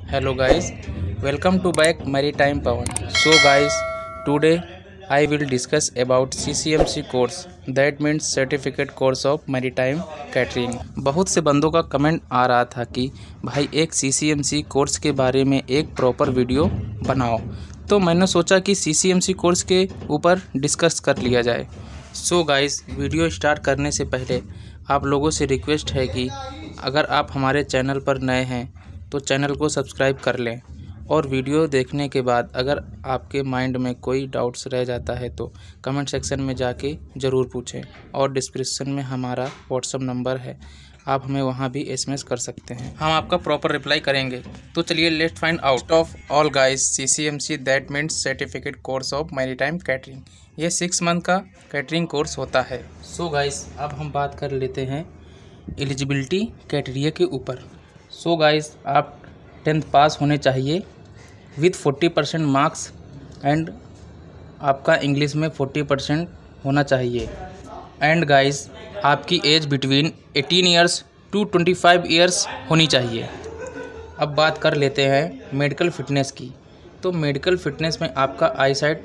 Hello guys, welcome to back Maritime Pawan. So guys, today I will discuss about CCMC course, that means Certificate Course of Maritime Catering. बहुत से बंदों का comment आ रहा था कि भाई एक CCMC कोर्स के बारे में एक प्रॉपर वीडियो बनाओ, तो मैंने सोचा कि CCMC कोर्स के ऊपर डिस्कस कर लिया जाए। सो गाइस, वीडियो स्टार्ट करने से पहले आप लोगों से रिक्वेस्ट है कि अगर आप हमारे चैनल पर नए हैं तो चैनल को सब्सक्राइब कर लें, और वीडियो देखने के बाद अगर आपके माइंड में कोई डाउट्स रह जाता है तो कमेंट सेक्शन में जाके ज़रूर पूछें, और डिस्क्रिप्शन में हमारा व्हाट्सअप नंबर है, आप हमें वहां भी SMS कर सकते हैं, हम आपका प्रॉपर रिप्लाई करेंगे। तो चलिए let's find out of all guys CCMC that means certificate course of maritime catering. ये 6 मंथ का कैटरिंग कोर्स होता है। सो गाइस, अब हम बात कर लेते हैं एलिजिबिलिटी क्राइटेरिया के ऊपर। सो गाइस, आप 10th पास होने चाहिए विथ 40% मार्क्स, एंड आपका इंग्लिश में 40% होना चाहिए। एंड गाइस, आपकी age between 18 years to 25 years होनी चाहिए। अब बात कर लेते हैं मेडिकल फिटनेस की। तो मेडिकल फिटनेस में आपका आई साइट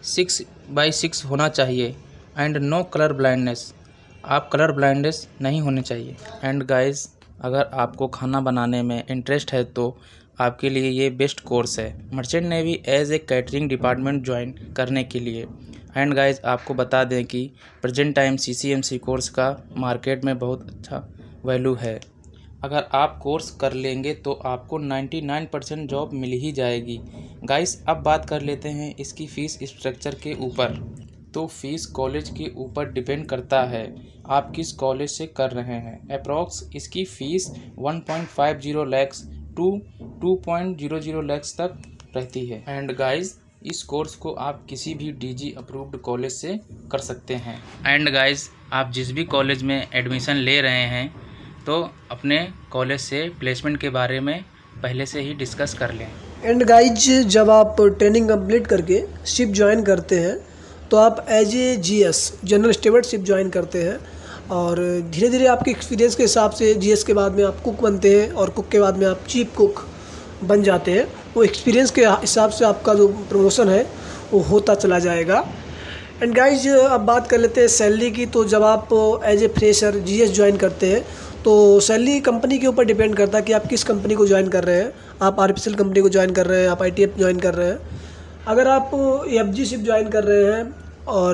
6/6 होना चाहिए, एंड नो कलर ब्लाइंडनेस, आप कलर ब्लाइंडनेस नहीं होने चाहिए। एंड गाइस, अगर आपको खाना बनाने में इंटरेस्ट है तो आपके लिए ये बेस्ट कोर्स है merchant navy as a catering department join करने के लिए। एंड गाइस, आपको बता दें कि प्रेजेंट टाइम CCMC कोर्स का मार्केट में बहुत अच्छा वैल्यू है। अगर आप कोर्स कर लेंगे तो आपको 99% जॉब मिल ही जाएगी। गाइस, अब बात कर लेते हैं इसकी फ़ीस स्ट्रक्चर के ऊपर। तो फीस कॉलेज के ऊपर डिपेंड करता है आप किस कॉलेज से कर रहे हैं। अप्रॉक्स इसकी फ़ीस 1.50 लाख टू 2.00 लाख तक रहती है। एंड गाइस, इस कोर्स को आप किसी भी DG अप्रूव्ड कॉलेज से कर सकते हैं। एंड गाइस, आप जिस भी कॉलेज में एडमिशन ले रहे हैं तो अपने कॉलेज से प्लेसमेंट के बारे में पहले से ही डिस्कस कर लें। एंड गाइज, जब आप ट्रेनिंग कंप्लीट करके शिप ज्वाइन करते हैं तो आप as a GS general steward ship join करते हैं, और धीरे धीरे आपके एक्सपीरियंस के हिसाब से GS के बाद में आप कुक बनते हैं, और कुक के बाद में आप चीफ कुक बन जाते हैं। वो एक्सपीरियंस के हिसाब से आपका जो प्रमोशन है वो होता चला जाएगा। एंड गाइज, अब बात कर लेते हैं सैलरी की। तो जब आप as a fresher GS join करते हैं तो सैलरी कंपनी के ऊपर डिपेंड करता है कि आप किस कंपनी को ज्वाइन कर रहे हैं। आप RPCL कंपनी को ज्वाइन कर रहे हैं, आप ITF ज्वाइन कर रहे हैं। अगर आप FG शिप ज्वाइन कर रहे हैं और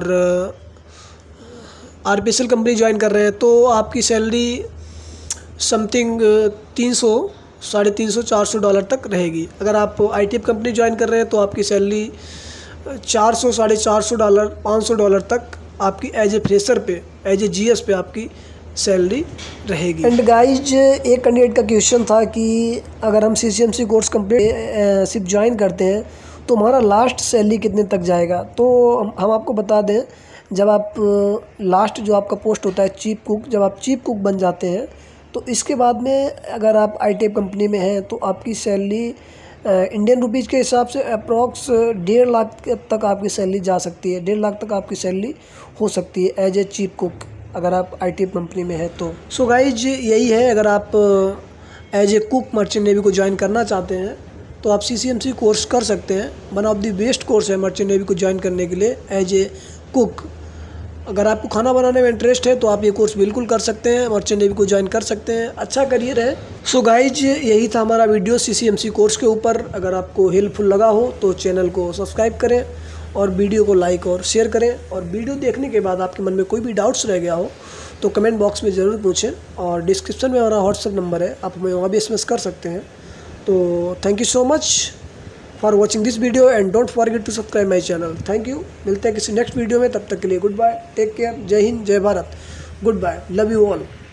RPCL कंपनी ज्वाइन कर रहे हैं तो आपकी सैलरी समथिंग 300, $350-400 तक रहेगी। अगर आप ITF कंपनी ज्वाइन कर रहे हैं तो आपकी सैलरी $400-450, $500 तक आपकी as a fresher pay, as a GS pay आपकी सैलरी रहेगी। एंड गाइज, एक कैंडिडेट का क्वेश्चन था कि अगर हम CCMC course complete ship join करते हैं तो हमारा लास्ट सैलरी कितने तक जाएगा। तो हम आपको बता दें, जब आप लास्ट जो आपका पोस्ट होता है चीफ कुक, जब आप चीफ कुक बन जाते हैं तो इसके बाद में अगर आप ITF कंपनी में हैं तो आपकी सैलरी इंडियन रुपीज़ के हिसाब से अप्रॉक्स 1.5 लाख तक आपकी सैलरी जा सकती है। 1.5 लाख तक आपकी सैलरी हो सकती है एज ए चीफ कुक अगर आप ITF कंपनी में है तो। सो गाइज, यही है, अगर आप as a cook merchant navy को ज्वाइन करना चाहते हैं तो आप CCMC कोर्स कर सकते हैं। One of the best course है मर्चेंट नेवी को ज्वाइन करने के लिए एज ए कुक। अगर आपको खाना बनाने में इंटरेस्ट है तो आप ये कोर्स बिल्कुल कर सकते हैं, मर्चेंट नेवी को ज्वाइन कर सकते हैं, अच्छा करियर है। सो गाइज, यही था हमारा वीडियो CCMC कोर्स के ऊपर। अगर आपको हेल्पफुल लगा हो तो चैनल को सब्सक्राइब करें और वीडियो को लाइक और शेयर करें। और वीडियो देखने के बाद आपके मन में कोई भी डाउट्स रह गया हो तो कमेंट बॉक्स में ज़रूर पूछें, और डिस्क्रिप्शन में हमारा व्हाट्सअप नंबर है, आप हमें वहाँ भी SMS कर सकते हैं। तो thank you so much for watching this video, and don't forget to subscribe my channel. Thank you. मिलते हैं किसी नेक्स्ट वीडियो में, तब तक के लिए गुड बाय, टेक केयर, जय हिंद, जय Bharat, good bye, love you all.